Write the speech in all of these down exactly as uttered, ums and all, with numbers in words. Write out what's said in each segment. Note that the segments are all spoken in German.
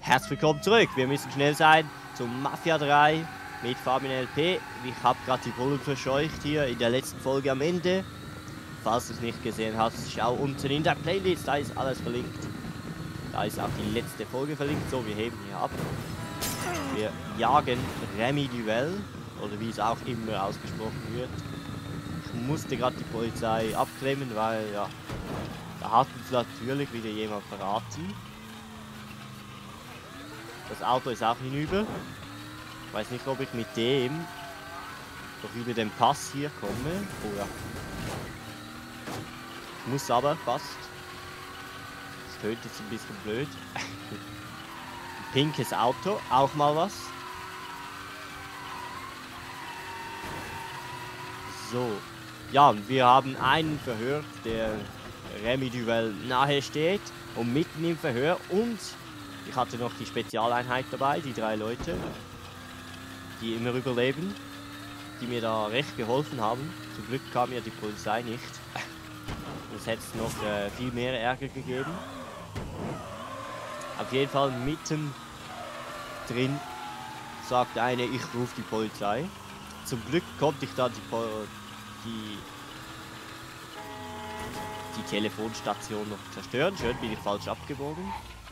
Herzlich willkommen zurück. Wir müssen schnell sein zum Mafia drei mit Fabian L P. Ich habe gerade die Bullen verscheucht hier in der letzten Folge am Ende. Falls du es nicht gesehen hast, schau unten in der Playlist, da ist alles verlinkt. Da ist auch die letzte Folge verlinkt. So, wir heben hier ab. Wir jagen Remy Duell, oder wie es auch immer ausgesprochen wird. Ich musste gerade die Polizei abklemmen, weil ja, da hat uns natürlich wieder jemand verraten. Das Auto ist auch hinüber. Ich weiß nicht, ob ich mit dem doch über den Pass hier komme. Oh ja. Ich muss aber fast. Das tönt jetzt ein bisschen blöd. Ein pinkes Auto, auch mal was. So. Ja, und wir haben einen verhört, der Remy Duell nahe steht und mitten im Verhör, und ich hatte noch die Spezialeinheit dabei, die drei Leute, die immer überleben, die mir da recht geholfen haben. Zum Glück kam ja die Polizei nicht. Sonst hätte es noch äh, viel mehr Ärger gegeben. Auf jeden Fall mitten drin sagt eine, ich rufe die Polizei. Zum Glück konnte ich dann die, po die, die Telefonstation noch zerstören. Schön, bin ich falsch abgebogen.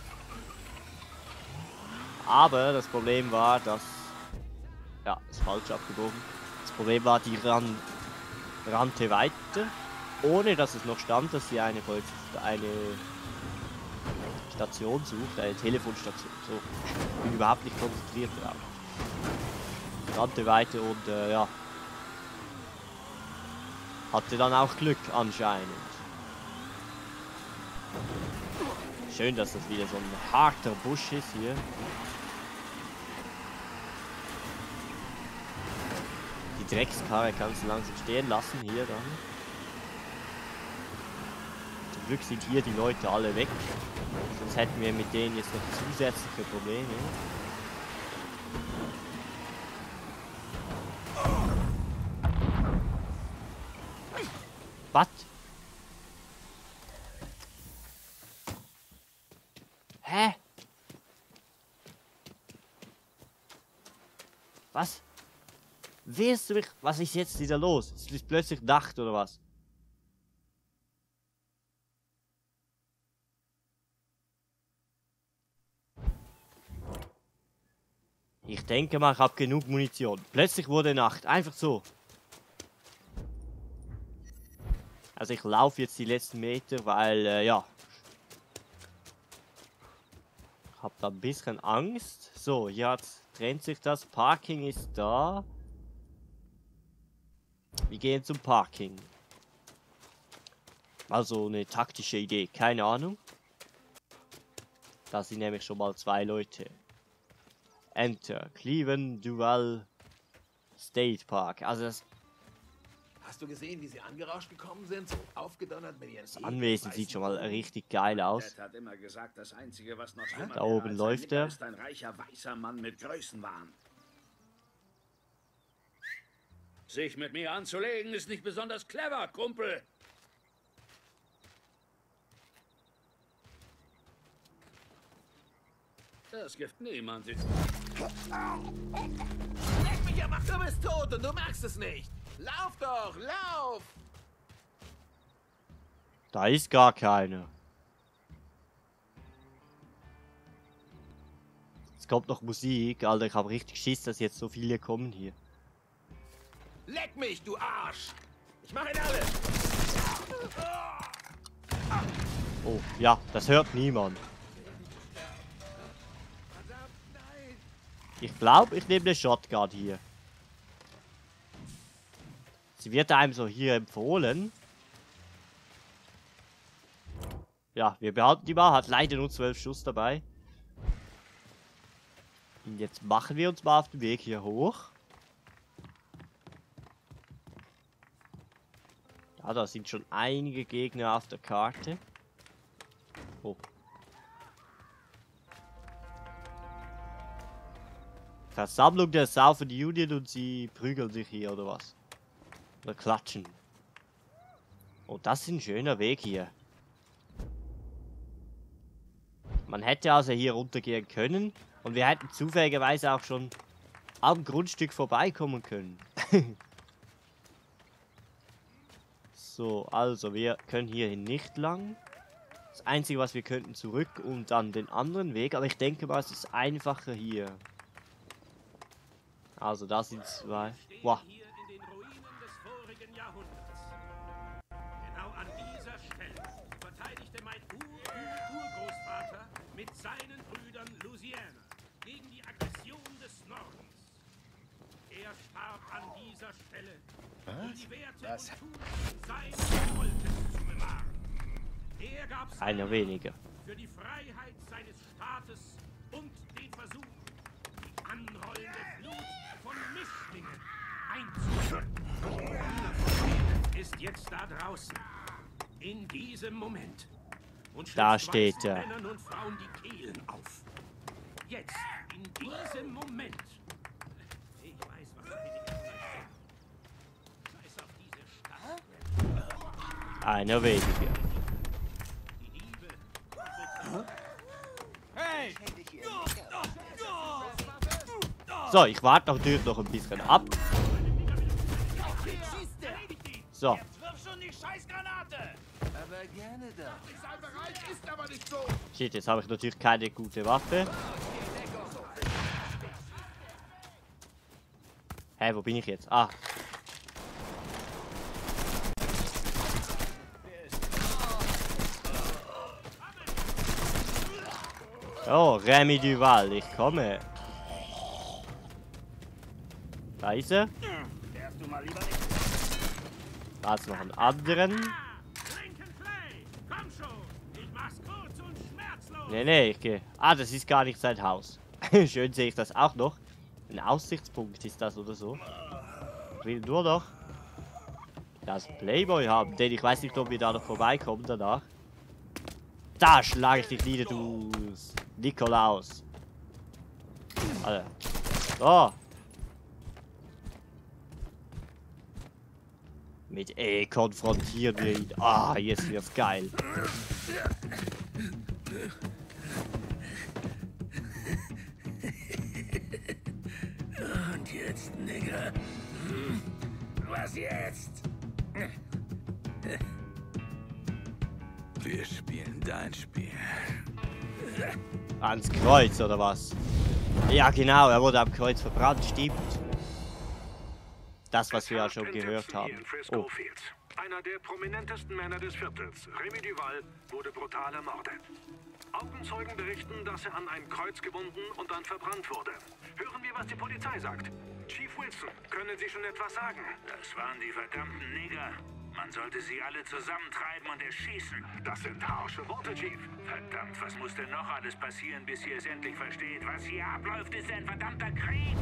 Aber das Problem war, dass... Ja, ist falsch abgebogen. Das Problem war, die ran, rannte weiter, ohne dass es noch stand, dass sie eine, eine Station sucht, eine Telefonstation. So, ich bin überhaupt nicht konzentriert drauf. Rannte weiter und äh, ja, hatte dann auch Glück anscheinend. Schön, dass das wieder so ein harter Busch ist hier. Die Dreckskarre kannst du langsam stehen lassen hier dann. Zum Glück sind hier die Leute alle weg. Sonst hätten wir mit denen jetzt noch zusätzliche Probleme. Was? Hä? Was? Weißt du mich? Was ist jetzt wieder los? Es ist plötzlich Nacht oder was? Ich denke mal, ich habe genug Munition. Plötzlich wurde Nacht. Einfach so. Also ich laufe jetzt die letzten Meter, weil, äh, ja. Ich habe da ein bisschen Angst. So, jetzt trennt sich das. Parking ist da. Wir gehen zum Parking. Also eine taktische Idee, keine Ahnung. Da sind nämlich schon mal zwei Leute. Enter. Cleveland Duell State Park. Also das... Hast du gesehen, wie sie angerauscht gekommen sind? So aufgedonnert mit ihren Das Anwesen sieht schon mal richtig geil aus. Dad hat immer gesagt, das Einzige, was noch schlimmer Da oben als läuft ein er. ist ein reicher weißer Mann mit Größenwahn. Sich mit mir anzulegen, ist nicht besonders clever, Kumpel. Das gibt niemand. Leck mich am Arsch, du bist tot und du merkst es nicht. Lauf doch, lauf! Da ist gar keiner. Es kommt noch Musik, Alter. Ich habe richtig Schiss, dass jetzt so viele kommen hier. Leck mich, du Arsch! Ich mache ihn alle! Oh, ja, das hört niemand. Ich glaube, ich nehme eine Shotgun hier. Sie wird einem so hier empfohlen. Ja, wir behalten die mal. Hat leider nur zwölf Schuss dabei. Und jetzt machen wir uns mal auf den Weg hier hoch. Ja, da sind schon einige Gegner auf der Karte. Oh. Versammlung der Southern Union und sie prügeln sich hier, oder was? Oder klatschen. Oh, das ist ein schöner Weg hier. Man hätte also hier runtergehen können. Und wir hätten zufälligerweise auch schon am Grundstück vorbeikommen können. So, also wir können hier nicht lang. Das Einzige, was wir könnten, zurück und dann den anderen Weg. Aber ich denke mal, es ist einfacher hier. Also da sind zwei. Wow. Hier in den Ruinen des vorigen Jahrhunderts. Genau an dieser Stelle verteidigte mein Ur-Ur-Urgroßvater mit seinen Brüdern Louisiana gegen die Aggression des Nordens. Er starb an dieser Stelle, um die Werte Was? und Tugenden seines Volkes zu bewahren. Er gab Einer sein weniger. für die Freiheit seines Staates und den Versuch, die anrollende Flut von Mischlingen einzuholen. Ist jetzt da draußen, in diesem Moment. Und Da schlitzt steht weißen er. Männern und Frauen die Kehlen auf. Jetzt, in diesem Moment. Ich weiß, was einige von euch denken. Scheiß auf diese Stadt. Einer weniger. Die Liebe. So, ich warte natürlich noch ein bisschen ab. So, Wirf schon die Scheißgranate! Aber gerne doch. Ich sei bereit, ist aber nicht so. shit, jetzt habe ich natürlich keine gute Waffe. Hä, wo bin ich jetzt? Ah. Oh, Remy Duval, ich komme. Da ist er. Da ist noch einen anderen. Lincoln Clay, komm schon. Ich mach's kurz und schmerzlos. Nee, nee, ich gehe. Ah, das ist gar nicht sein Haus. Schön sehe ich das auch noch. Ein Aussichtspunkt ist das oder so. Ich will nur noch das Playboy haben, denn ich weiß nicht, ob wir da noch vorbeikommen danach. Da schlage ich dich nieder, du Nikolaus. Alter. So. Mit E konfrontieren wir ihn. Ah, jetzt wird's geil. Und jetzt, Nigger. Was jetzt? Wir spielen dein Spiel. Ans Kreuz, oder was? Ja, genau, er wurde am Kreuz verbrannt, stimmt. Das, was wir ja schon gehört haben. Oh, Einer der prominentesten Männer des Viertels, Remy Duval, wurde brutal ermordet. Augenzeugen berichten, dass er an ein Kreuz gebunden und dann verbrannt wurde. Hören wir, was die Polizei sagt. Chief Wilson, können Sie schon etwas sagen? Das waren die verdammten Nigger. Man sollte sie alle zusammentreiben und erschießen. Das sind harsche Worte, Chief. Verdammt, was muss denn noch alles passieren, bis ihr es endlich versteht? Was hier abläuft, ist ein verdammter Krieg.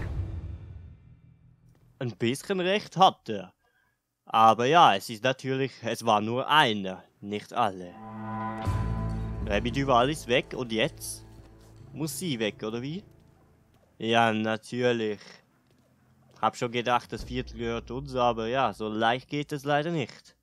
ein bisschen recht hat er. Aber ja, es ist natürlich, es war nur einer, nicht alle. Remy Duval ist weg und jetzt muss sie weg, oder wie? Ja, natürlich. Hab schon gedacht, das Viertel gehört uns, aber ja, so leicht geht es leider nicht.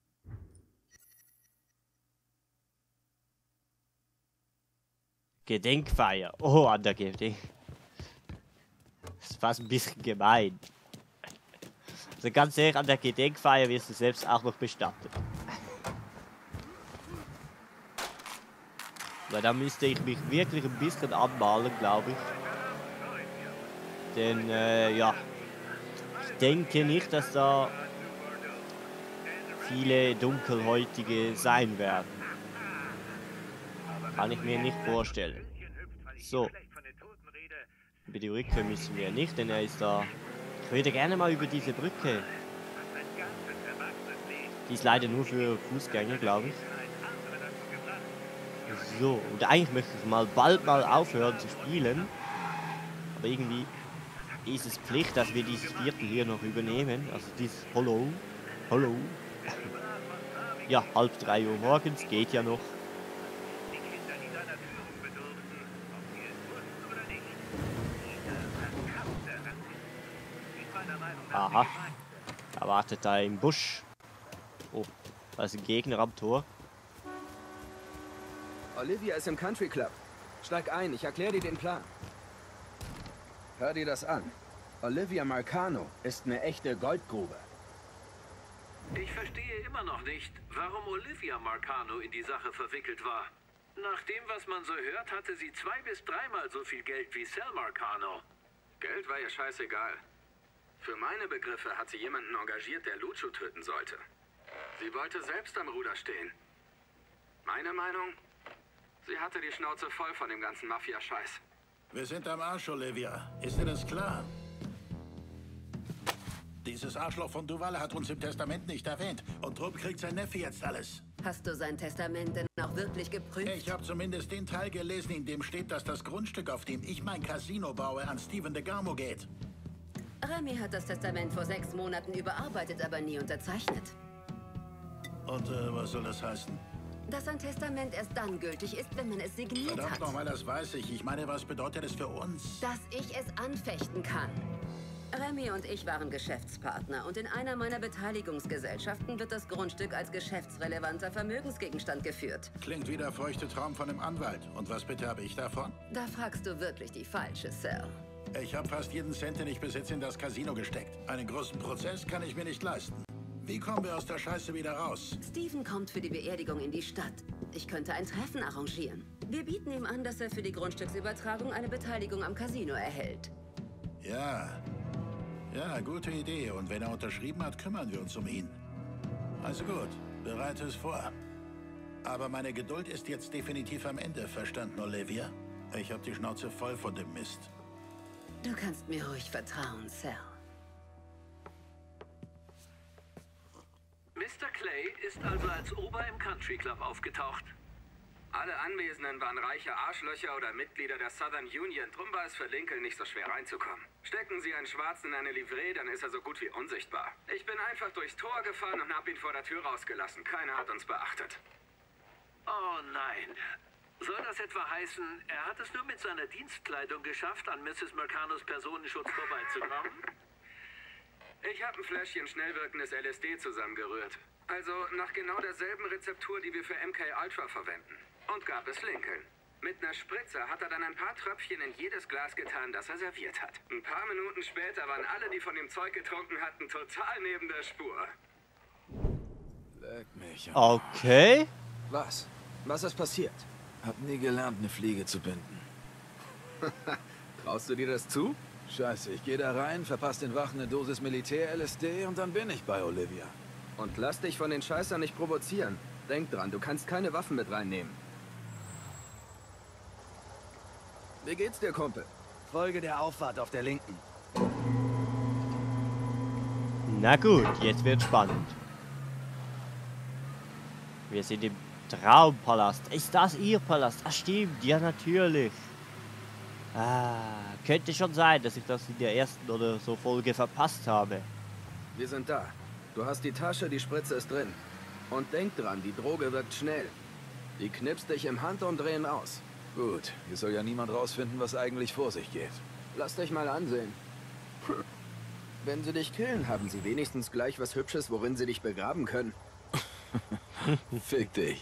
Gedenkfeier. Oh, an der Gedenk. Das ist fast ein bisschen gemein. Also ganz ehrlich, an der Gedenkfeier wirst du selbst auch noch bestattet. Weil da müsste ich mich wirklich ein bisschen anmalen, glaube ich. Denn, äh, ja. Ich denke nicht, dass da viele Dunkelhäutige sein werden. Kann ich mir nicht vorstellen. So. Über die Brücke müssen wir nicht, denn er ist da. Ich würde gerne mal über diese Brücke. Die ist leider nur für Fußgänger, glaube ich. So, und eigentlich möchte ich mal bald mal aufhören zu spielen. Aber irgendwie ist es Pflicht, dass wir dieses Viertel hier noch übernehmen. Also dieses Hollow. Hollow. Ja, halb drei Uhr morgens, geht ja noch. Aha. Da wartet da im Busch. Oh, da ist ein Gegner am Tor. Olivia ist im Country Club. Steig ein, ich erkläre dir den Plan. Hör dir das an. Olivia Marcano ist eine echte Goldgrube. Ich verstehe immer noch nicht, warum Olivia Marcano in die Sache verwickelt war. Nach dem, was man so hört, hatte sie zwei bis dreimal so viel Geld wie Sal Marcano. Geld war ihr scheißegal. Für meine Begriffe hat sie jemanden engagiert, der Lucio töten sollte. Sie wollte selbst am Ruder stehen. Meine Meinung? Sie hatte die Schnauze voll von dem ganzen Mafia-Scheiß. Wir sind am Arsch, Olivia. Ist dir das klar? Dieses Arschloch von Duval hat uns im Testament nicht erwähnt. Und drum kriegt sein Neffe jetzt alles. Hast du sein Testament denn auch wirklich geprüft? Ich habe zumindest den Teil gelesen, in dem steht, dass das Grundstück, auf dem ich mein Casino baue, an Steven DeGarmo geht. Remy hat das Testament vor sechs Monaten überarbeitet, aber nie unterzeichnet. Und äh, was soll das heißen? Dass ein Testament erst dann gültig ist, wenn man es signiert Verdammt hat. nochmal, das weiß ich. Ich meine, was bedeutet es für uns? Dass ich es anfechten kann. Remy und ich waren Geschäftspartner und in einer meiner Beteiligungsgesellschaften wird das Grundstück als geschäftsrelevanter Vermögensgegenstand geführt. Klingt wie der feuchte Traum von einem Anwalt. Und was bitte habe ich davon? Da fragst du wirklich die falsche, Sal. Ich habe fast jeden Cent, den ich besitze, in das Casino gesteckt. Einen großen Prozess kann ich mir nicht leisten. Wie kommen wir aus der Scheiße wieder raus? Steven kommt für die Beerdigung in die Stadt. Ich könnte ein Treffen arrangieren. Wir bieten ihm an, dass er für die Grundstücksübertragung eine Beteiligung am Casino erhält. Ja. Ja, gute Idee. Und wenn er unterschrieben hat, kümmern wir uns um ihn. Also gut, bereite es vor. Aber meine Geduld ist jetzt definitiv am Ende, verstanden, Olivia? Ich habe die Schnauze voll von dem Mist. Du kannst mir ruhig vertrauen, Sal. Mister Clay ist also als Ober im Country Club aufgetaucht. Alle Anwesenden waren reiche Arschlöcher oder Mitglieder der Southern Union. Drum war es für Lincoln nicht so schwer reinzukommen. Stecken Sie einen Schwarzen in eine Livree, dann ist er so gut wie unsichtbar. Ich bin einfach durchs Tor gefahren und habe ihn vor der Tür rausgelassen. Keiner hat uns beachtet. Oh nein. Soll das etwa heißen, er hat es nur mit seiner Dienstkleidung geschafft, an Misses Marcanos Personenschutz vorbeizukommen? Ich habe ein Fläschchen schnell wirkendes L S D zusammengerührt. Also nach genau derselben Rezeptur, die wir für M K Ultra verwenden. Und gab es Lincoln. Mit einer Spritze hat er dann ein paar Tröpfchen in jedes Glas getan, das er serviert hat. Ein paar Minuten später waren alle, die von dem Zeug getrunken hatten, total neben der Spur. Leck mich. Okay. Was? Was ist passiert? Hab nie gelernt, eine Fliege zu binden. Traust du dir das zu? Scheiße, ich gehe da rein, verpasse den Wachen eine Dosis Militär-L S D und dann bin ich bei Olivia. Und lass dich von den Scheißern nicht provozieren. Denk dran, du kannst keine Waffen mit reinnehmen. Wie geht's dir, Kumpel? Folge der Auffahrt auf der linken. Na gut, jetzt wird spannend. Wir sind im Traumpalast. Ist das Ihr Palast? Ah, stimmt. Ja, natürlich. Ah, könnte schon sein, dass ich das in der ersten oder so Folge verpasst habe. Wir sind da. Du hast die Tasche, die Spritze ist drin. Und denk dran, die Droge wirkt schnell. Die knipst dich im Handumdrehen aus. Gut, hier soll ja niemand rausfinden, was eigentlich vor sich geht. Lass dich mal ansehen. Wenn sie dich killen, haben sie wenigstens gleich was Hübsches, worin sie dich begraben können. Fick dich.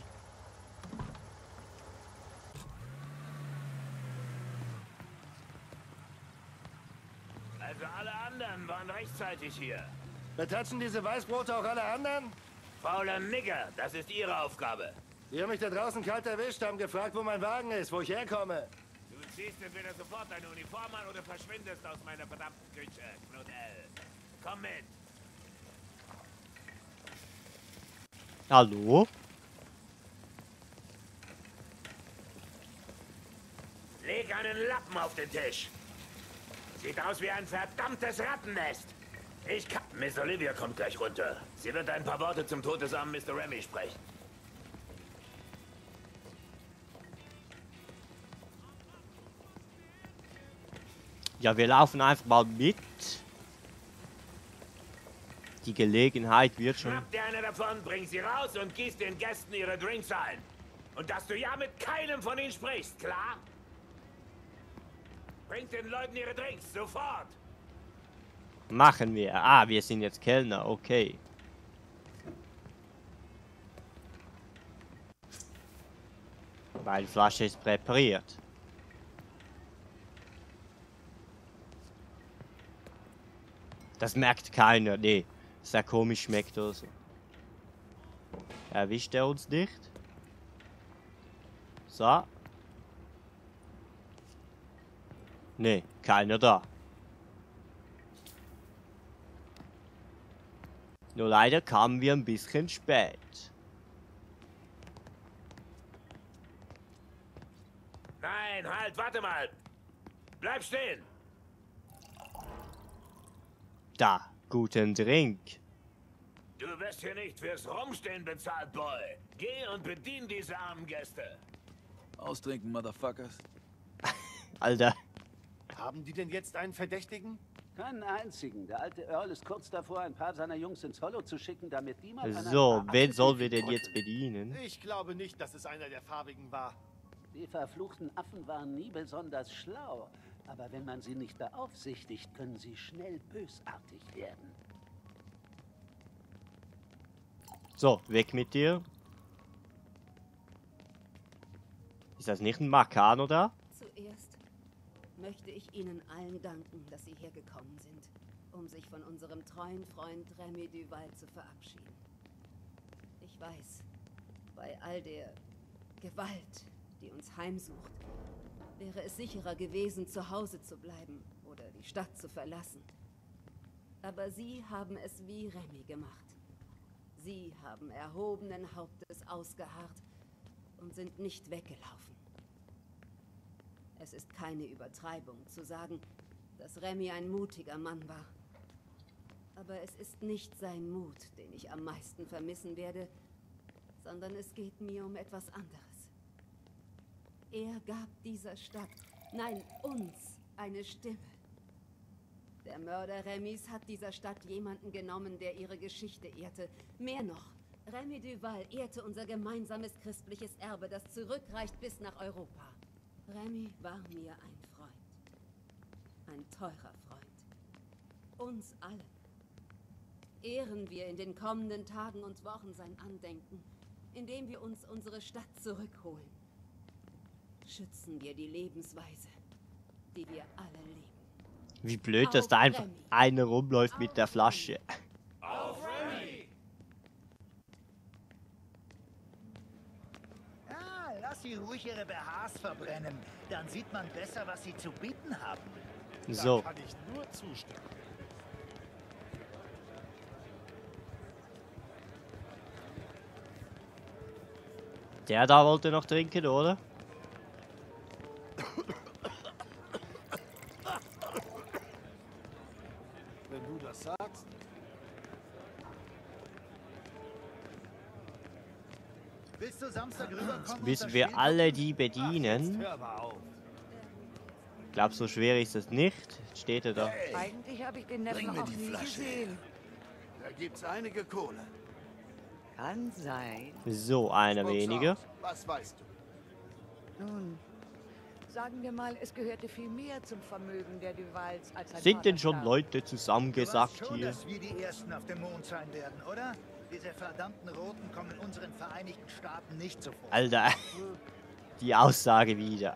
Also alle anderen waren rechtzeitig hier. Betatschen diese Weißbrote auch alle anderen? Fauler Nigger, das ist Ihre Aufgabe. Die haben mich da draußen kalt erwischt, haben gefragt, wo mein Wagen ist, wo ich herkomme. Du ziehst entweder sofort deine Uniform an oder verschwindest aus meiner verdammten Küche, Knudel. Komm mit. Hallo? Leg einen Lappen auf den Tisch. Sieht aus wie ein verdammtes Rattennest. Ich kann... Miss Olivia kommt gleich runter. Sie wird ein paar Worte zum todesarmen Mister Remy sprechen. Ja, wir laufen einfach mal mit. Die Gelegenheit wird schon... Schnapp dir eine davon, bring sie raus und gieß den Gästen ihre Drinks ein. Und dass du ja mit keinem von ihnen sprichst, klar? Bringt den Leuten ihre Drinks, sofort! Machen wir. Ah, wir sind jetzt Kellner, okay. Meine Flasche ist präpariert. Das merkt keiner. Nee. Sehr komisch schmeckt oder so. Erwischt er uns nicht? So. Nee, keiner da. Nur leider kamen wir ein bisschen spät. Nein, halt, warte mal. Bleib stehen. Da, guten Drink. Du wirst hier nicht fürs Rumstehen bezahlt, Boy. Geh und bedien diese armen Gäste. Austrinken, Motherfuckers. Alter. Haben die denn jetzt einen Verdächtigen? Keinen einzigen. Der alte Earl ist kurz davor, ein paar seiner Jungs ins Hollow zu schicken, damit die mal... So, wen sollen wir denn jetzt bedienen? Ich glaube nicht, dass es einer der Farbigen war. Die verfluchten Affen waren nie besonders schlau. Aber wenn man sie nicht beaufsichtigt, können sie schnell bösartig werden. So, weg mit dir. Ist das nicht ein Markano da? Zuerst möchte ich Ihnen allen danken, dass Sie hergekommen sind, um sich von unserem treuen Freund Remy Duval zu verabschieden. Ich weiß, bei all der Gewalt, die uns heimsucht, wäre es sicherer gewesen, zu Hause zu bleiben oder die Stadt zu verlassen. Aber Sie haben es wie Remy gemacht. Sie haben erhobenen Hauptes ausgeharrt und sind nicht weggelaufen. Es ist keine Übertreibung zu sagen, dass Remy ein mutiger Mann war. Aber es ist nicht sein Mut, den ich am meisten vermissen werde, sondern es geht mir um etwas anderes. Er gab dieser Stadt, nein, uns, eine Stimme. Der Mörder Remys hat dieser Stadt jemanden genommen, der ihre Geschichte ehrte. Mehr noch, Remy Duval ehrte unser gemeinsames christliches Erbe, das zurückreicht bis nach Europa. Remy war mir ein Freund. Ein teurer Freund. Uns allen. Ehren wir in den kommenden Tagen und Wochen sein Andenken, indem wir uns unsere Stadt zurückholen. Schützen wir die Lebensweise, die wir alle leben. Wie blöd, dass da einfach einer rumläuft mit der Flasche. Auf Remy! Ja, lass sie ruhig ihre B Hs verbrennen. Dann sieht man besser, was sie zu bieten haben. So. Da kann ich nur zustimmen. Der da wollte noch trinken, oder? Wenn du das sagst. Willst du Samstag rüberkommen? Müssen wir alle die bedienen? Hör mal auf. Ich glaube, so schwer ist es nicht. Jetzt steht er da. Eigentlich habe ich den Neffen noch nie gesehen. Da gibt's einige Kohle. Kann sein. So, einer weniger. Was weißt du? Nun, sagen wir mal, es gehörte viel mehr zum Vermögen der Duvals als ein Sind denn schon Vater Leute zusammengesackt Du weißt schon, hier? dass wir die Ersten auf dem Mond sein werden, oder? Diese verdammten Roten kommen in unseren Vereinigten Staaten nicht zuvor. Alter, die Aussage wieder.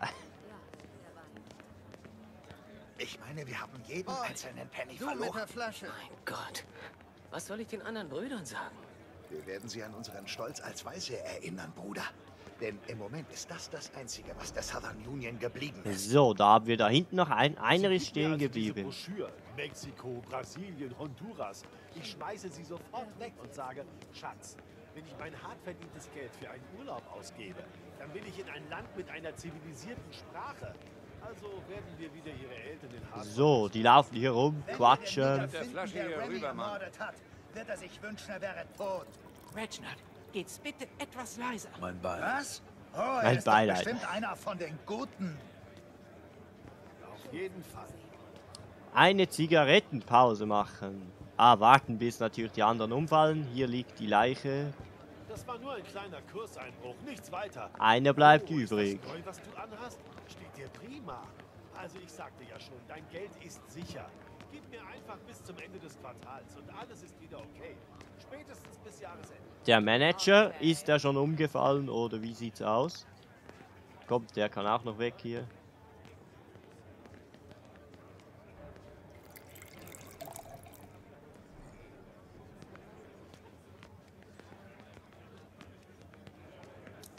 Ich meine, wir haben jeden Oh, einzelnen Penny du mit verloren. der Flasche. Mein Gott. Was soll ich den anderen Brüdern sagen? Wir werden sie an unseren Stolz als Weiße erinnern, Bruder. Denn im Moment ist das das Einzige, was der Southern Union geblieben ist. So, da haben wir da hinten noch ein. Einer ist Sie stehen gibt mir also diese geblieben. Broschüre. Mexiko, Brasilien, Honduras. Ich schmeiße sie sofort weg und sage, Schatz, wenn ich mein hart verdientes Geld für einen Urlaub ausgebe, dann will ich in ein Land mit einer zivilisierten Sprache. Also werden wir wieder ihre Eltern in Hart. So, die laufen hier rum, Wenn quatschen. wir den Flasche hier rüber, ermordet hat, wird er sich wünschen, er wäre tot. Reginald, geht's bitte etwas leiser. Mein Bein. Was? Oh, er Mein ist doch Beileid. bestimmt einer von den Guten. Auf jeden Fall. Eine Zigarettenpause machen. Ah, warten bis natürlich die anderen umfallen. Hier liegt die Leiche. Das war nur ein kleiner Kurseinbruch, nichts weiter. Einer bleibt oh, übrig. Ist das neu, was du anhast? Steht dir prima. Also ich sagte ja schon, dein Geld ist sicher. Gib mir einfach bis zum Ende des Quartals und alles ist wieder okay. Spätestens bis Jahresende. Der Manager, ist der schon umgefallen oder wie sieht's aus? Kommt, der kann auch noch weg hier.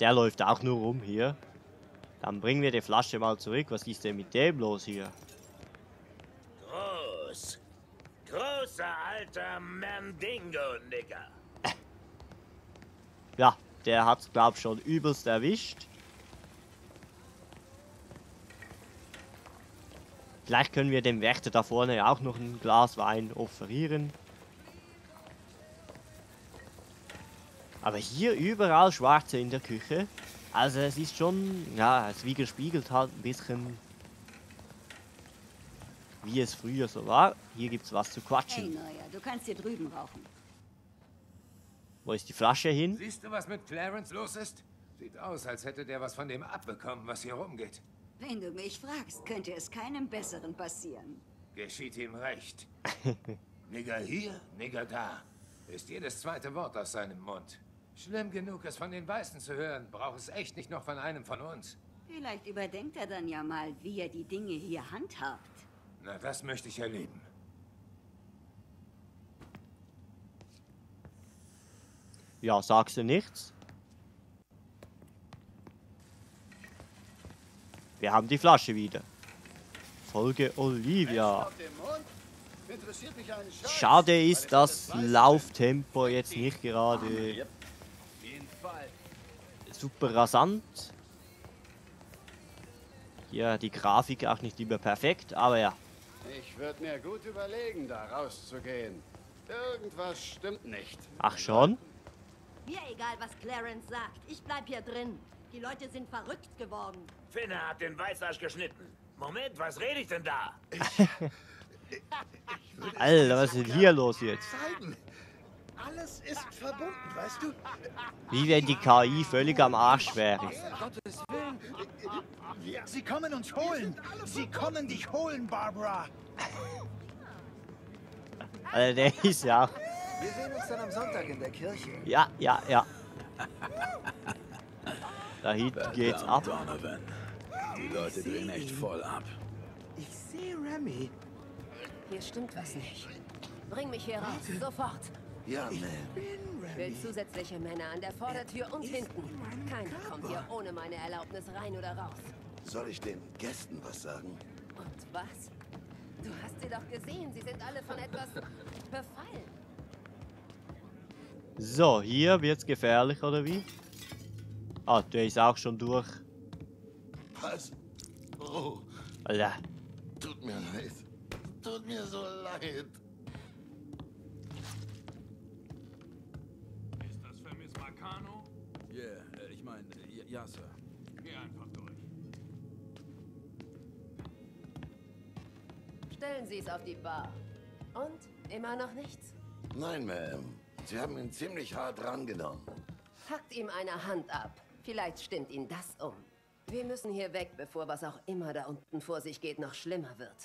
der läuft auch nur rum hier. Dann bringen wir die Flasche mal zurück. Was ist denn mit dem los hier? Groß. Großer alter Mandingo, Nigger. Ja, der hat's, glaub schon übelst erwischt. Vielleicht können wir dem Wächter da vorne auch noch ein Glas Wein offerieren. Aber hier überall Schwarze in der Küche. Also es ist schon, ja, es widerspiegelt halt ein bisschen, wie es früher so war. Hier gibt's was zu Hey, quatschen. Neuer, du kannst hier drüben rauchen. Wo ist die Flasche hin? Siehst du, was mit Clarence los ist? Sieht aus, als hätte der was von dem abbekommen, was hier rumgeht. Wenn du mich fragst, könnte es keinem Besseren passieren. Geschieht ihm recht. Nigger hier, Nigger da. Ist jedes zweite Wort aus seinem Mund. Schlimm genug, es von den Weißen zu hören, braucht es echt nicht noch von einem von uns. Vielleicht überdenkt er dann ja mal, wie er die Dinge hier handhabt. Na, das möchte ich erleben. Ja, sagst du nichts? Wir haben die Flasche wieder. Folge Olivia. Schade ist, das Lauftempo jetzt nicht gerade super rasant. Hier die Grafik auch nicht immer perfekt, aber ja. Ich würde mir gut überlegen, da rauszugehen. Irgendwas stimmt nicht. Ach schon? Mir egal, was Clarence sagt. Ich bleib hier drin. Die Leute sind verrückt geworden. Finne hat den Weißarsch geschnitten. Moment, was rede ich denn da? Alter, was ist denn hier los jetzt? Zeigen. Alles ist verbunden, weißt du? Wie wenn die K I völlig am Arsch wäre. Sie kommen uns holen. Sie kommen dich holen, Barbara. Also der ist ja auch... Wir sehen uns dann am Sonntag in der Kirche. Ja, ja, ja. Da hinten geht's ab. Donovan. Die Leute drehen echt voll ab. Ich sehe Remy. Hier stimmt was nicht. Bring mich hier raus, sofort. Ja, man. Ich will zusätzliche Männer an der Vordertür und hinten. Keiner kommt hier ohne meine Erlaubnis rein oder raus. Soll ich den Gästen was sagen? Und was? Du hast sie doch gesehen, sie sind alle von etwas befallen. So, hier wird's gefährlich, oder wie? Ah, der ist auch schon durch. Was? Oh. Alter. Tut mir leid. Tut mir so leid. Ist das für Miss Marcano? Ja, yeah, äh, ich meine, ja, ja, Sir. Geh einfach durch. Stellen Sie es auf die Bar. Und? Immer noch nichts? Nein, Ma'am. Sie haben ihn ziemlich hart rangenommen. Hackt ihm eine Hand ab. Vielleicht stimmt ihn das um. Wir müssen hier weg, bevor was auch immer da unten vor sich geht, noch schlimmer wird.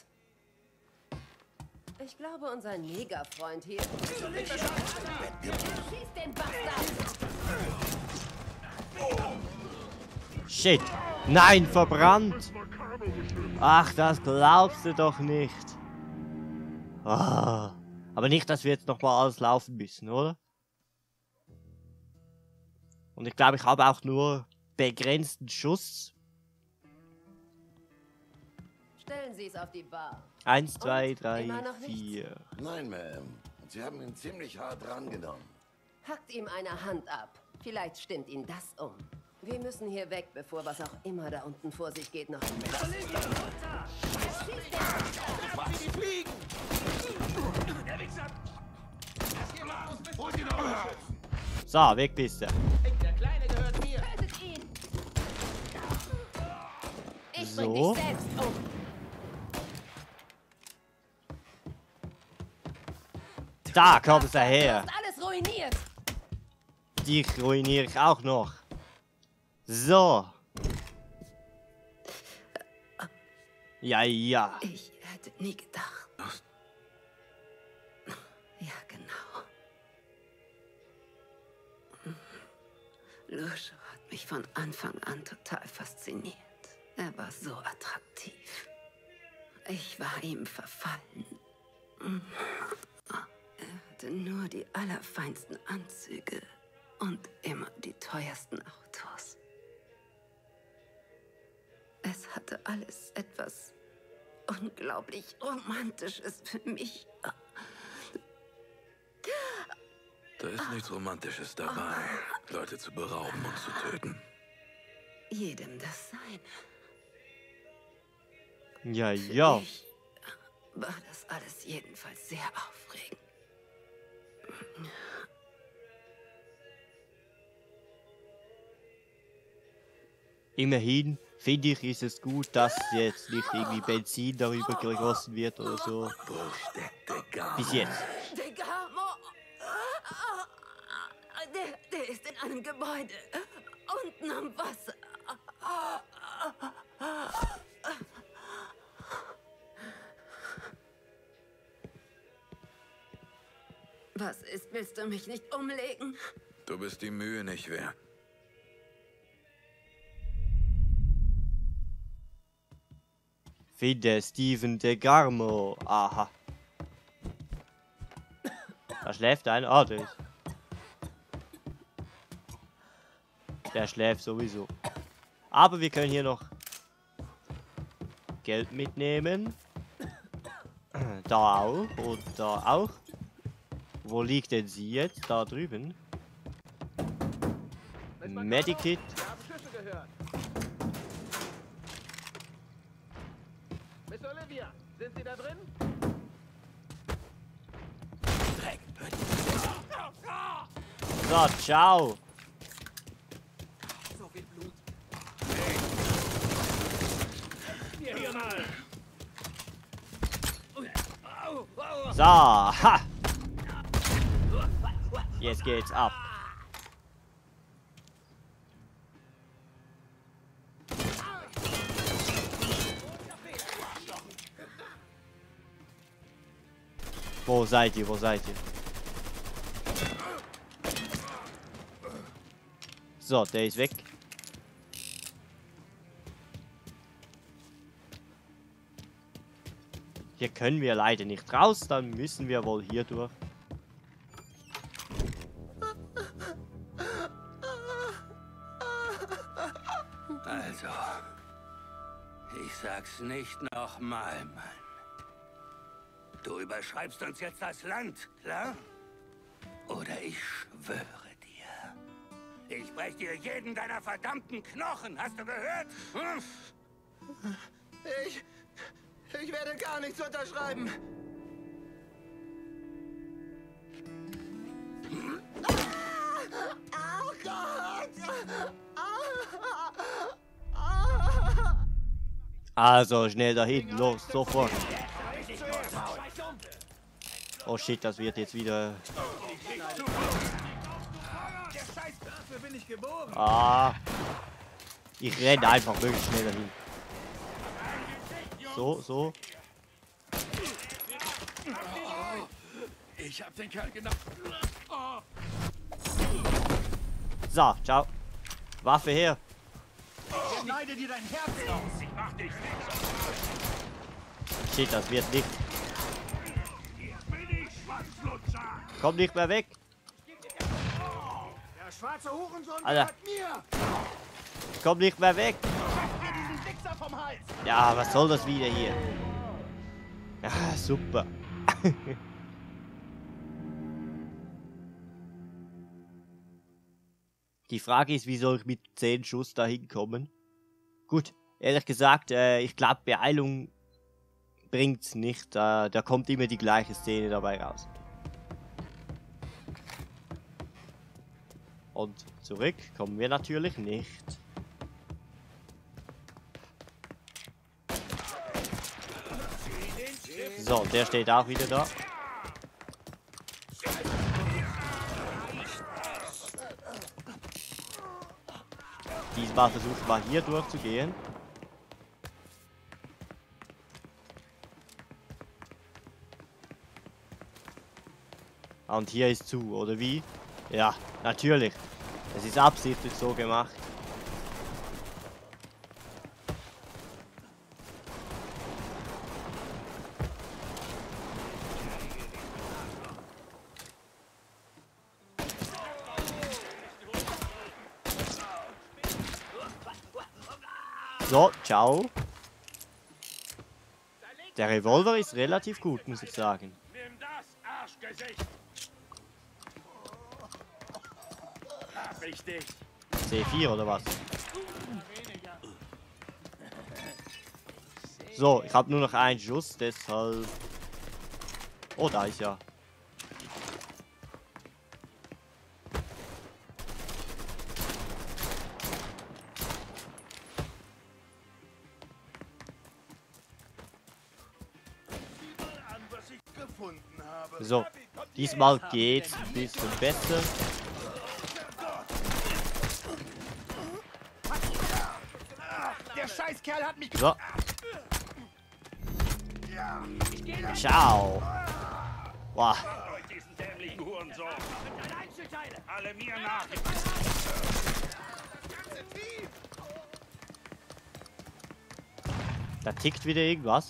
Ich glaube, unser Negerfreund hier... Schieß den Bastard! Shit. Nein, verbrannt. Ach, das glaubst du doch nicht. Ah. Aber nicht, dass wir jetzt noch mal alles laufen müssen, oder? Und ich glaube, ich habe auch nur begrenzten Schuss. Stellen Sie es auf die Bar. Eins, zwei, Und? drei, Immer noch vier. Nein, Ma'am. Sie haben ihn ziemlich hart rangenommen. Hackt ihm eine Hand ab. Vielleicht stimmt ihn das um. Wir müssen hier weg, bevor was auch immer da unten vor sich geht, noch... So, weg bist du. Der Kleine gehört mir. Tötet ihn! Ich bring So. dich selbst um. Da kommt er her. Du hast alles ruiniert. Dich ruiniere ich auch noch. So. Ja, ja. Ich hätte nie gedacht. Ja, genau. Lucio hat mich von Anfang an total fasziniert. Er war so attraktiv. Ich war ihm verfallen. Er hatte nur die allerfeinsten Anzüge und immer die teuersten Autos. hatte alles etwas unglaublich Romantisches für mich. Da ist nichts Romantisches dabei, Leute zu berauben und zu töten. Jedem das Seine. Ja, ja. Ich war das alles jedenfalls sehr aufregend. Immerhin finde ich, ist es gut, dass jetzt nicht irgendwie Benzin darüber gegossen wird oder so. Wo steckt der Garmo? Bis jetzt. Der Garmo! Der, der ist in einem Gebäude. Unten am Wasser. Was ist, willst du mich nicht umlegen? Du bist die Mühe nicht wert. Finde Steven de Garmo. Aha. Da schläft einer. Ah, der ist. Der schläft sowieso. Aber wir können hier noch Geld mitnehmen. Da auch und da auch. Wo liegt denn sie jetzt? Da drüben. Medikit. Miss Olivia, sind Sie da drin? So, ciao. So viel Blut. Hier, hier mal. So, ha. Jetzt geht's ab. Wo seid ihr? Wo seid ihr? So, der ist weg. Hier können wir leider nicht raus, dann müssen wir wohl hier durch. Also, ich sag's nicht nochmal, Mann. Du überschreibst uns jetzt das Land, klar? Oder ich schwöre dir, ich brech dir jeden deiner verdammten Knochen, hast du gehört? Hm? Ich... Ich werde gar nichts unterschreiben. Oh Gott! Also schnell dahin, los, sofort. Oh shit, das wird jetzt wieder. Ah. Ich renne einfach wirklich schnell dahin. So, so. Ich hab den Kerl genau. So, ciao. Waffe her. Ich schneide dir dein Herz aus. Ich mach dich nicht. Shit, das wird nicht. Hier bin ich, Schwanzlutscher. Komm nicht mehr weg. Der schwarze Hurensohn Alter. gehört mir. Komm nicht mehr weg. Mir diesen Wichser vom Hals. Ja, was soll das wieder hier? Ja, super. Die Frage ist, wie soll ich mit zehn Schuss da hinkommen? Gut, ehrlich gesagt, äh, ich glaube, Beeilung bringt's nicht. Äh, da kommt immer die gleiche Szene dabei raus. Und zurück kommen wir natürlich nicht. So, der steht auch wieder da. Diesmal versucht mal hier durchzugehen. Und hier ist zu, oder wie? Ja, natürlich. Es ist absichtlich so gemacht. So, ciao. Der Revolver ist relativ gut, muss ich sagen. Nimm das, Arschgesicht! Hab ich dich! C vier oder was? So, ich habe nur noch einen Schuss, deshalb... Oh, da ist ja. So, diesmal geht's ein bisschen besser. Der Scheißkerl hat mich... So. Ciao. Wow. Diesen dämlichen Hurensohn. Alle mir nach. Da tickt wieder irgendwas.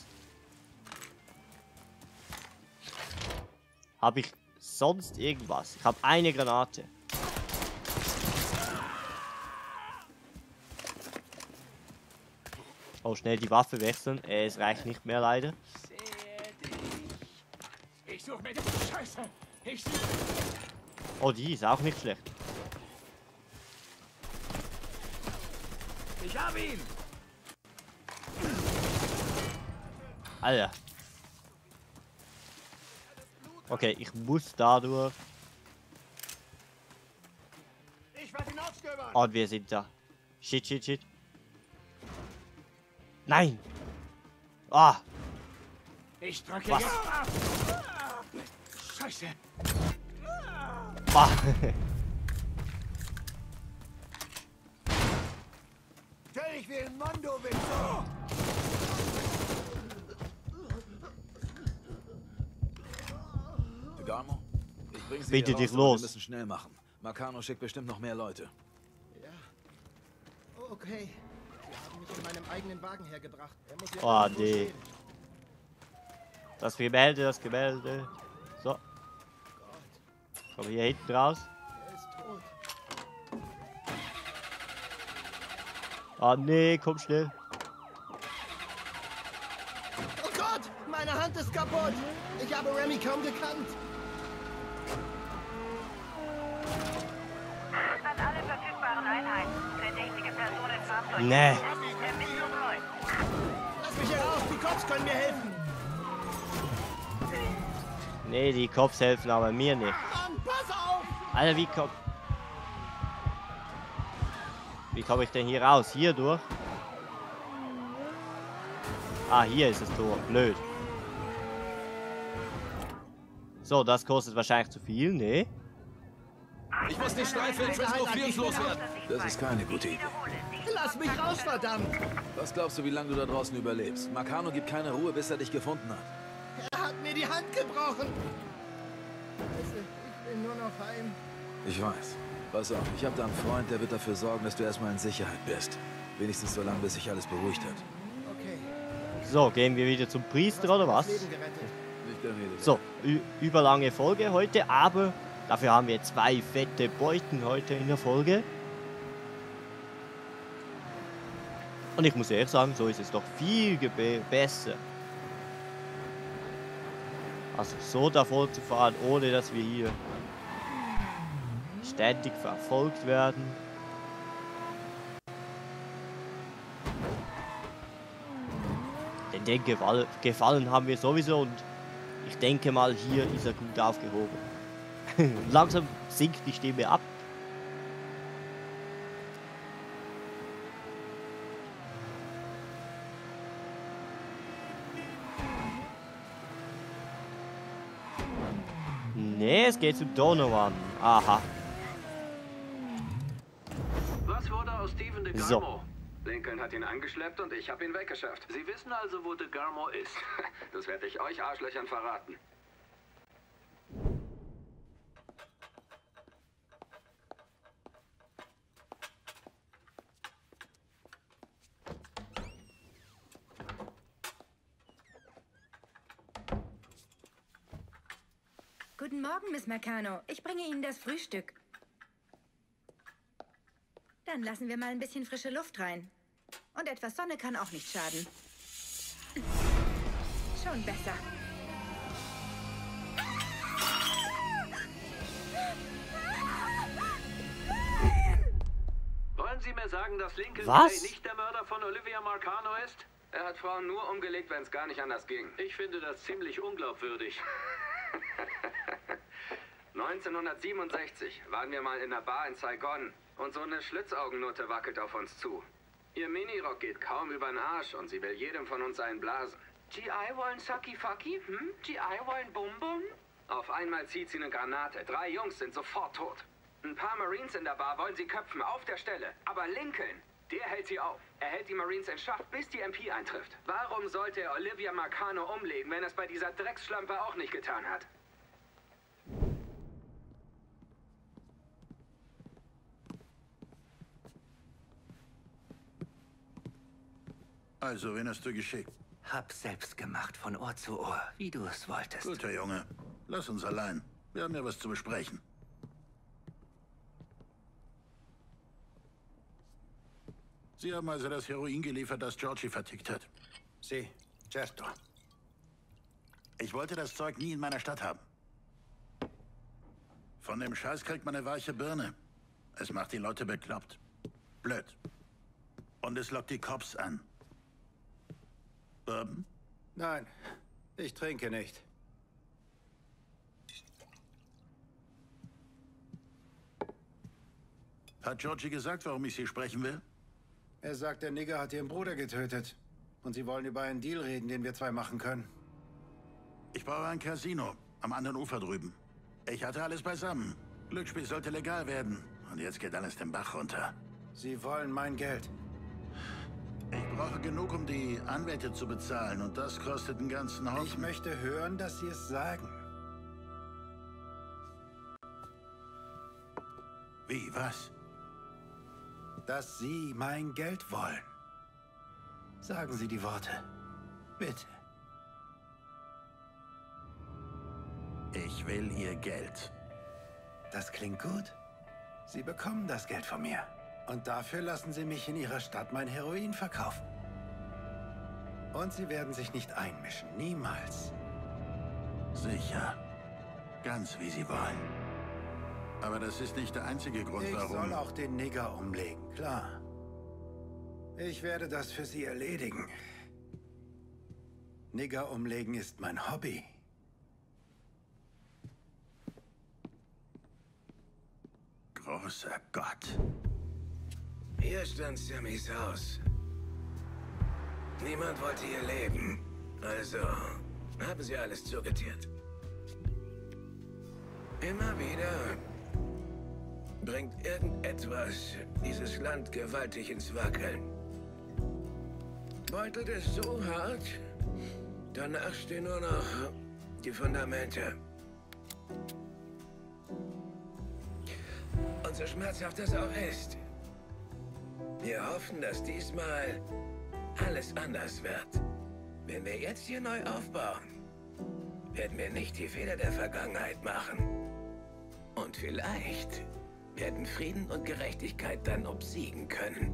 Habe ich sonst irgendwas? Ich habe eine Granate. Oh, schnell die Waffe wechseln. Äh, es reicht nicht mehr leider. Ich suche mir die Scheiße. Ich Oh, die ist auch nicht schlecht. Ich hab ihn. Alter. Okay, ich muss dadurch. Ich werde ihn aufstöbern. Oh, wir sind da. Shit, shit, shit. Nein. Ah. Ich drücke Was? jetzt ab. Scheiße. Ah. Ich will Mondo Wichser. Garmo, ich bring Sie Bitte hier dich raus, aber los. Wir müssen schnell machen. Marcano schickt bestimmt noch mehr Leute. Ja. Okay. Sie haben mich in meinem eigenen Wagen hergebracht. Er muss jetzt Oh, irgendwo nee. stehen. Das Gemälde, das Gemälde. So. Komm hier hinten raus. Er ist tot. Ah, nee, komm schnell. Oh Gott, meine Hand ist kaputt. Ich habe Remy kaum gekannt. An alle verfügbaren Einheiten. Verdächtige Person im Fahrzeug. Nee. Ermittlung läuft. Lass mich hier raus, die Cops können mir helfen. Nee, die Cops helfen aber mir nicht. Mann, pass auf! Alter, wie komm... Wie komme ich denn hier raus? Hier durch? Ah, hier ist das Tor. Blöd. So, das kostet wahrscheinlich zu viel, ne? Ich muss die Streife in Frisco vier loswerden. Das ist keine gute Idee. Lass mich raus, verdammt! Was glaubst du, wie lange du da draußen überlebst? Marcano gibt keine Ruhe, bis er dich gefunden hat. Er hat mir die Hand gebrochen. Scheiße, ich will nur noch heim. Ich weiß. Pass auf, ich habe da einen Freund, der wird dafür sorgen, dass du erstmal in Sicherheit bist. Wenigstens so lange, bis sich alles beruhigt hat. Okay. So, gehen wir wieder zum Priester, oder was? Leben gerettet. Nicht der Rede. So, überlange Folge heute, aber dafür haben wir zwei fette Beuten heute in der Folge. Und ich muss ehrlich sagen, so ist es doch viel besser. Also so davon zu fahren, ohne dass wir hier ständig verfolgt werden. Denn den Gefall Gefallen haben wir sowieso und ich denke mal, hier ist er gut aufgehoben. Langsam sinkt die Stimme ab. Nee, es geht zu Donovan. Aha. Was wurde aus Steven de So. Garmo? Lincoln hat ihn angeschleppt und ich habe ihn weggeschafft. Sie wissen also, wo de Garmo ist. Das werde ich euch Arschlöchern verraten. Guten Morgen, Miss Marcano. Ich bringe Ihnen das Frühstück. Dann lassen wir mal ein bisschen frische Luft rein. Und etwas Sonne kann auch nicht schaden. schon besser. Wollen Sie mir sagen, dass Lincoln Was? nicht der Mörder von Olivia Marcano ist? Er hat Frauen nur umgelegt, wenn es gar nicht anders ging. Ich finde das ziemlich unglaubwürdig. neunzehnhundertsiebenundsechzig waren wir mal in einer Bar in Saigon und so eine Schlitzaugennutte wackelt auf uns zu. Ihr Minirock geht kaum über den Arsch und sie will jedem von uns einen blasen. G I wollen Sucky Fucky? Hm? G I wollen Bum Bum? Auf einmal zieht sie eine Granate. Drei Jungs sind sofort tot. Ein paar Marines in der Bar wollen sie köpfen, auf der Stelle. Aber Lincoln, der hält sie auf. Er hält die Marines in Schach, bis die M P eintrifft. Warum sollte er Olivia Marcano umlegen, wenn er es bei dieser Drecksschlampe auch nicht getan hat? Also, wen hast du geschickt? Hab selbst gemacht, von Ohr zu Ohr, wie du es wolltest. Guter Junge. Lass uns allein. Wir haben ja was zu besprechen. Sie haben also das Heroin geliefert, das Georgie vertickt hat. Sie, certo. Ich wollte das Zeug nie in meiner Stadt haben. Von dem Scheiß kriegt man eine weiche Birne. Es macht die Leute bekloppt. Blöd. Und es lockt die Cops an. Bourbon? Nein, ich trinke nicht. Hat Georgie gesagt, warum ich Sie sprechen will? Er sagt, der Nigger hat ihren Bruder getötet. Und sie wollen über einen Deal reden, den wir zwei machen können. Ich brauche ein Casino am anderen Ufer drüben. Ich hatte alles beisammen. Glücksspiel sollte legal werden. Und jetzt geht alles den Bach runter. Sie wollen mein Geld. Ich brauche genug, um die Anwälte zu bezahlen. Und das kostet einen ganzen Haufen. Ich möchte hören, dass Sie es sagen. Wie, was? Dass Sie mein Geld wollen. Sagen Sie die Worte. Bitte. Ich will Ihr Geld. Das klingt gut. Sie bekommen das Geld von mir. Und dafür lassen Sie mich in Ihrer Stadt mein Heroin verkaufen. Und Sie werden sich nicht einmischen. Niemals. Sicher. Ganz wie Sie wollen. Aber das ist nicht der einzige Grund, ich warum... Ich soll auch den Nigger umlegen, klar. Ich werde das für Sie erledigen. Nigger umlegen ist mein Hobby. Großer Gott. Hier stand Sammys Haus. Niemand wollte hier leben. Also haben sie alles zugetiert. Immer wieder bringt irgendetwas dieses Land gewaltig ins Wackeln. Beutelt es so hart, danach stehen nur noch die Fundamente. Und so schmerzhaft das auch ist, wir hoffen, dass diesmal alles anders wird. Wenn wir jetzt hier neu aufbauen, werden wir nicht die Fehler der Vergangenheit machen. Und vielleicht werden Frieden und Gerechtigkeit dann obsiegen können.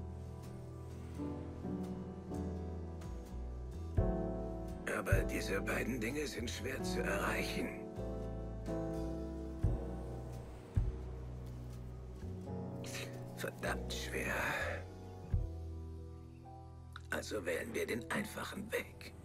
Aber diese beiden Dinge sind schwer zu erreichen. Verdammt schwer. Also wählen wir den einfachen Weg.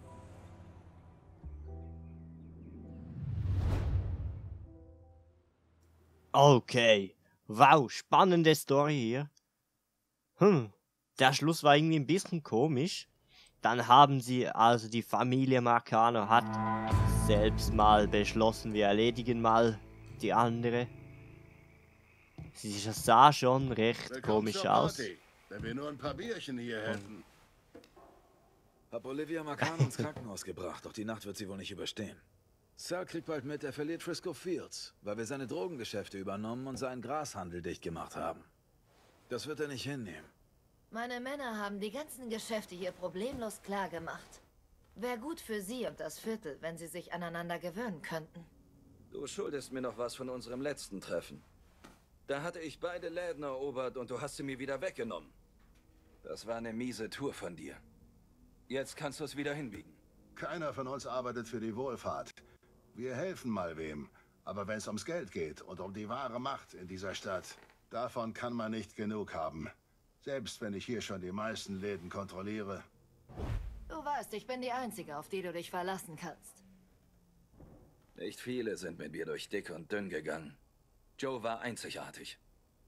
Okay. Wow, spannende Story hier. Hm, der Schluss war irgendwie ein bisschen komisch. Dann haben sie, also die Familie Marcano hat selbst mal beschlossen, wir erledigen mal die andere. Sie sah schon recht Willkommen komisch zur aus. Party, wenn wir nur ein paar Bierchen hier hätten. Hab Olivia Marcano ins Krankenhaus gebracht, doch die Nacht wird sie wohl nicht überstehen. Sal kriegt bald mit, er verliert Frisco Fields, weil wir seine Drogengeschäfte übernommen und seinen Grashandel dicht gemacht haben. Das wird er nicht hinnehmen. Meine Männer haben die ganzen Geschäfte hier problemlos klar gemacht. Wäre gut für Sie und das Viertel, wenn Sie sich aneinander gewöhnen könnten. Du schuldest mir noch was von unserem letzten Treffen. Da hatte ich beide Läden erobert und du hast sie mir wieder weggenommen. Das war eine miese Tour von dir. Jetzt kannst du es wieder hinbiegen. Keiner von uns arbeitet für die Wohlfahrt. Wir helfen mal wem. Aber wenn es ums Geld geht und um die wahre Macht in dieser Stadt, davon kann man nicht genug haben. Selbst wenn ich hier schon die meisten Läden kontrolliere. Du weißt, ich bin die Einzige, auf die du dich verlassen kannst. Nicht viele sind mit mir durch dick und dünn gegangen. Joe war einzigartig.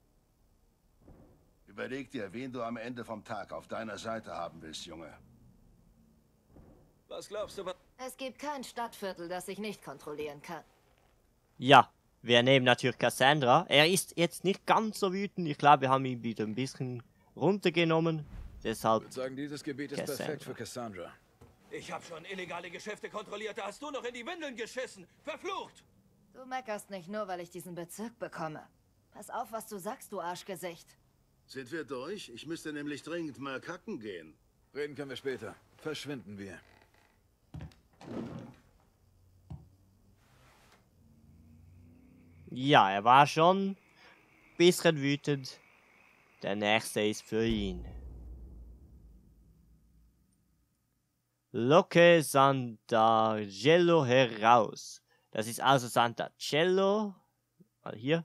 Überleg dir, wen du am Ende vom Tag auf deiner Seite haben willst, Junge. Was glaubst du, was... Es gibt kein Stadtviertel, das ich nicht kontrollieren kann. Ja, wir nehmen natürlich Cassandra. Er ist jetzt nicht ganz so wütend. Ich glaube, wir haben ihn wieder ein bisschen runtergenommen. Deshalb. Ich würde sagen, dieses Gebiet ist Cassandra. perfekt für Cassandra. Ich habe schon illegale Geschäfte kontrolliert, da hast du noch in die Windeln geschissen. Verflucht! Du meckerst nicht nur, weil ich diesen Bezirk bekomme. Pass auf, was du sagst, du Arschgesicht. Sind wir durch? Ich müsste nämlich dringend mal kacken gehen. Reden können wir später. Verschwinden wir. Ja, er war schon ein bisschen wütend. Der nächste ist für ihn. Locke Sant'Angelo heraus. Das ist also Sant'Angelo. Mal hier.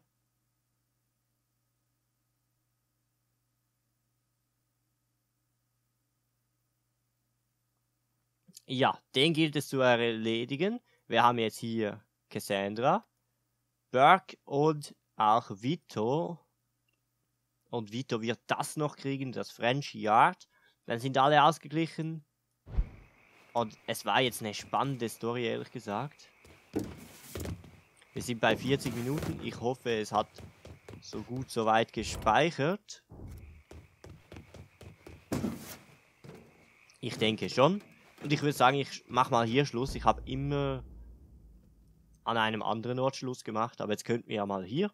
Ja, den gilt es zu erledigen. Wir haben jetzt hier Cassandra, Burke und auch Vito. Und Vito wird das noch kriegen, das French Yard. Dann sind alle ausgeglichen. Und es war jetzt eine spannende Story, ehrlich gesagt. Wir sind bei vierzig Minuten. Ich hoffe, es hat so gut soweit gespeichert. Ich denke schon. Und ich würde sagen, ich mache mal hier Schluss. Ich habe immer an einem anderen Ort Schluss gemacht. Aber jetzt könnten wir ja mal hier.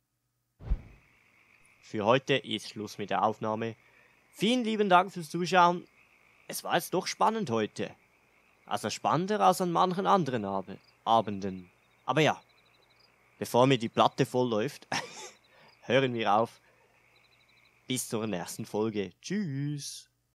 Für heute ist Schluss mit der Aufnahme. Vielen lieben Dank fürs Zuschauen. Es war jetzt doch spannend heute. Also spannender als an manchen anderen Ab Abenden. Aber ja, bevor mir die Platte voll läuft, hören wir auf. Bis zur nächsten Folge. Tschüss.